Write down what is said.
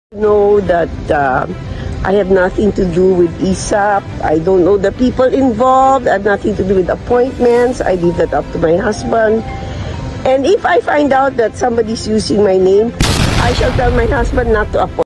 Know that I have nothing to do with ESAP. I don't know the people involved. I have nothing to do with appointments. I leave that up to my husband. And if I find out that somebody's using my name, I shall tell my husband not to appoint.